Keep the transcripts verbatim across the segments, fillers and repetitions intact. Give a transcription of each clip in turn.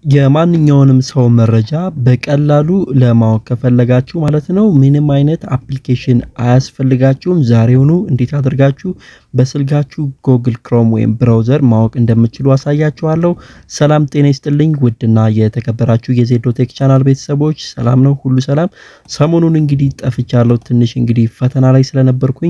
የማንኛውንም ሰው መረጃ በቀላሉ ለማወቅ ከፈለጋችሁ ማለት ነው ምንም አይነት አፕሊኬሽን አያስፈልጋችሁም ዛሬውኑ እንዴት አድርጋችሁ በስልካችሁ Google Chrome ወይም ብራውዘር ማወቅ እንደምትችሉ አሳያችኋለሁ ሰላም ጤና ይስጥልኝ ውድና የተከበራችሁ የዜዶ ቴክ ቻናል ቤተሰቦች ሰላም ነው ሁሉ ሰላም ሰሞኑን እንግዲህ ጠፍቻለሁ ትንሽ እንግዲህ ፈተና ላይ ስለነበርኩኝ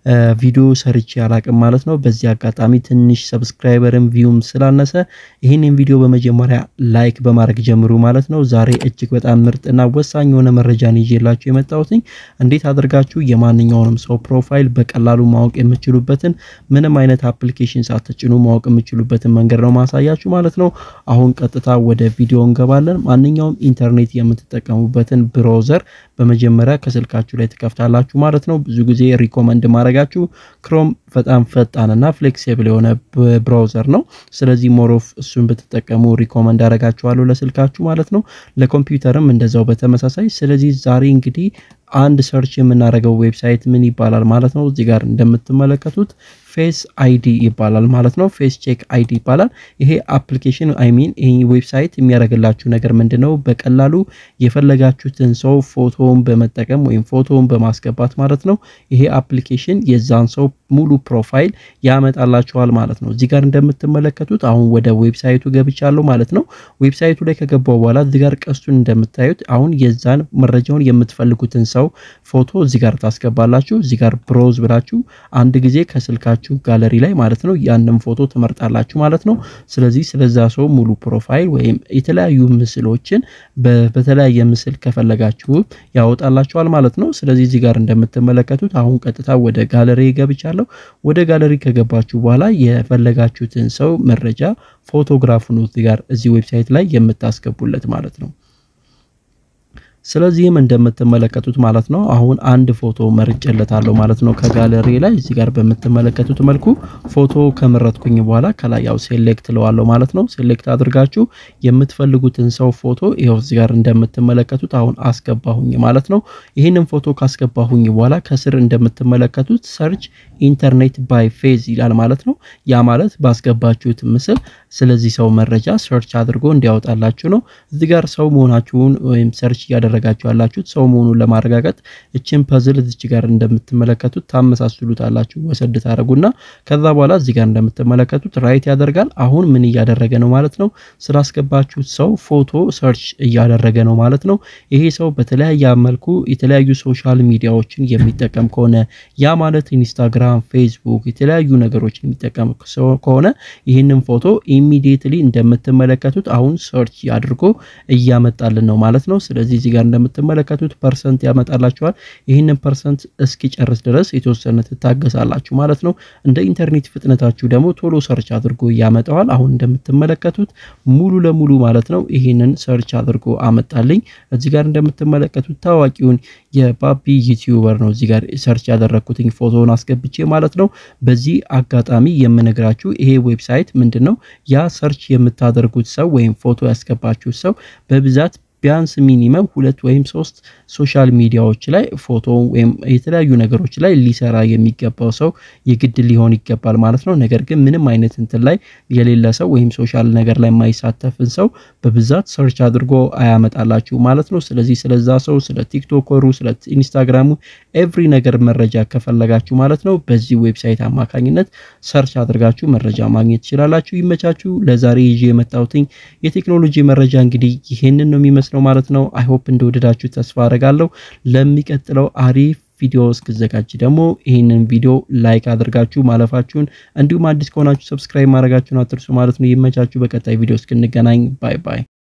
ቪዲዮ ሰርቼ አላቅም ማለት ነው በዚህ አጋጣሚ ትንሽ ሰብስክራይበርም ቪውም ስላነሰ ይሄንን ቪዲዮ በመጀመሪያ ላይክ በማድረግ ጀምሩ ማለት ነው ዛሬ እጅግ በጣም ምርጥና ወሳኝ የሆነ መረጃን ይዤላችሁ የመጣሁትኝ እንዴት አድርጋችሁ የማንኛውንም ሰው ፕሮፋይል በቀላሉ ማወቅ የምትችሉበትን ምንም አይነት አፕሊኬሽን ሳትጭኑ ማወቅ የምትችሉበትን መንገድ ነው ማሳያችሁ ማለት ነው አሁን ቀጥታ ወደ ቪዲዮ እንገባለን ማንኛውም ኢንተርኔት የምትጠቀሙበትን ብራውዘር በመጀመሪያ ከስልካችሁ ላይ ተከፍታላችሁ ማለት ነው ብዙ ጊዜ ሪኮመንድ ማድረጋችሁ Chrome በጣም ፈጣንና ፍሌክሲብል የሆነ ብራውዘር ነው ስለዚህ ሞሮፍ እሱን በተጠቀሙ ሪኮመንድ አደርጋችኋለሁ ለስልካችሁ ማለት ነው ለኮምፒውተርም እንደዛው በተመሳሳይ ስለዚህ ዛሬ እንግዲህ አንድ ሰርች የምናደርገው ዌብሳይት ምን ይባላል ማለት ነው እዚህ ጋር እንደምትመለከቱት ፌስ አይዲ ይባላል ማለት ነው ፌስ ቼክ አይዲ ይባላል ይሄ አፕሊኬሽን አይ ሚን ይሄ ዌብሳይት የሚያደርግላችሁ ነገር ምንድነው በቀላሉ የፈለጋችሁትን ሰው ፎቶውን በመጠቀም ወይም ፎቶውን በማስገባት ማለት ነው ይሄ አፕሊኬሽን የዛን ሰው ሙሉ ፕሮፋይል ያመጣላችኋል ማለት ነው እዚህ ጋር እንደምትመለከቱት አሁን ወደ ዌብሳይቱ ገብቻለሁ ማለት ነው ዌብሳይቱ ላይ ከገባው በኋላ እዚህ ጋር ቀስቱን እንደምታዩት አሁን የዛን መረጃውን የምትፈልጉትን ሰው ፎቶ እዚህ ጋር ታስገባላችሁ እዚህ ጋር ብሮዝ ብላችሁ አንድ ጊዜ ከስልካችሁ ጋለሪ ላይ ማለት ነው ያንን ፎቶ ተመርጣላችሁ ማለት ነው ስለዚህ ስለዛ ሰው ሙሉ ፕሮፋይል ወይም የተለያዩ ምስሎችን በተለያየ ምስል ከፈለጋችሁ ያወጣላችኋል ማለት ነው ስለዚህ እዚህ ጋር እንደምትመለከቱት አሁን ቀጥታ ወደ ጋለሪ ገብቻለሁ ወደ ጋለሪ ከገባችሁ በኋላ የፈለጋችሁትን ሰው መረጃ ፎቶግራፉን እዚህ ጋር እዚህ ዌብሳይት ላይ የምታስገቡለት ማለት ነው ስለዚህም እንደምትመለከቱት ማለት ነው አሁን አንድ ፎቶ መርጬለታለሁ ማለት ነው ከጋለሪ ላይ እዚህ ጋር በመተመለከቱት መልኩ ፎቶ ከመረጥኩኝ በኋላ ከላይ ያው ሴሌክት ለዋለሁ ማለት ነው ሴሌክት አድርጋችሁ የምትፈልጉትን ሰው ፎቶ ይሄው እዚህ ጋር እንደምትመለከቱት አሁን አስገባሁኝ ማለት ነው ይሄንን ፎቶ ካስገባሁኝ በኋላ ከስር እንደምትመለከቱት ሰርች ኢንተርኔት ባይ ፌዝ ይላል ማለት ነው ያ ማለት ባስገባችሁት ምስል ስለዚህ ሰው መረጃ ሰርች አድርጎ እንዲያወጣላችሁ ነው እዚህ ጋር ሰው መሆናችሁን ወይም ሰርች ያደረጋችሁ ያላችሁት ሰው መሆኑን ለማረጋገጥ እቺን ፐዝል እዚህ ጋር እንደምትመለከቱት ታመሳስሉታላችሁ ወሰድ ታረጉና ከዛ በኋላ እዚህ ጋር እንደምትመለከቱት ራይት ያደርጋል አሁን ምን እያደረገ ነው ማለት ነው ስላስገባችሁት ሰው ፎቶ ሰርች እያደረገ ነው ማለት ነው ይሄ ሰው በተለያየ መልኩ የተለያዩ ሶሻል ሚዲያዎችን የሚጠቀም ከሆነ ያ ማለት ኢንስታግራም ፌስቡክ የተለያዩ ነገሮችን የሚጠቀም ከሆነ ይሄንን ፎቶ ኢሚዲየትሊ እንደምትመለከቱት አሁን ሰርች ያድርጎ እያመጣልን ነው ማለት ነው ስለዚህ እዚህ ጋር እንደምትመለከቱት ፐርሰንት ያመጣላችኋል ይሄንን ፐርሰንት እስኪጨርስ ድረስ የተወሰነ ተታገሳላችሁ ማለት ነው እንደ ኢንተርኔት ፍጥነታችሁ ደግሞ ቶሎ ሰርች አድርጎ ያመጣዋል አሁን እንደምትመለከቱት ሙሉ ለሙሉ ማለት ነው ይሄንን ሰርች አድርጎ አመጣልኝ እዚህ ጋር እንደምትመለከቱት ታዋቂውን የባቢ ዩቲዩበር ነው እዚህ ጋር ሰርች ያደረኩትኝ ፎቶውን አስገብቼ ማለት ነው በዚህ አጋጣሚ የምነግራችሁ ይሄ ዌብሳይት ምንድነው ያ ሰርች የምታደርጉት ሰው ወይም ፎቶ ያስገባችሁ ሰው በብዛት ቢያንስ ሚኒመም ሁለት ወይም ሶስት ሶሻል ሚዲያዎች ላይ ፎቶ ወይም የተለያዩ ነገሮች ላይ ሊሰራ የሚገባው ሰው የግድ ሊሆን ይገባል ማለት ነው ነገር ግን ምንም አይነት እንትን ላይ የሌለ ሰው ወይም ሶሻል ነገር ላይ ማይሳተፍን ሰው በብዛት ሰርች አድርጎ አያመጣላችሁ ማለት ነው ስለዚህ ስለዛ ሰው ስለ ቲክቶከሩ ስለ ኢንስታግራሙ ኤቭሪ ነገር መረጃ ከፈለጋችሁ ማለት ነው በዚህ ዌብሳይት አማካኝነት ሰርች አድርጋችሁ መረጃ ማግኘት ትችላላችሁ ይመቻችሁ ለዛሬ ይዤ የመጣሁትኝ የቴክኖሎጂ መረጃ እንግዲህ ይሄንን ነው የሚመስለው ነው ማለት ነው አይ ሆፕ እንደወደዳችሁ ተስፋ አደርጋለሁ ለሚቀጥለው አሪፍ ቪዲዮ እስከዘጋጅ ደግሞ ይሄንን ቪዲዮ ላይክ አድርጋችሁ ማለፋችሁን እንዲሁም አዲስ ከሆናችሁ ሰብስክራይብ ማድረጋችሁን አትርሱ ማለት ነው ይመቻችሁ በቀጣይ ቪዲዮ እስክንገናኝ ባይ ባይ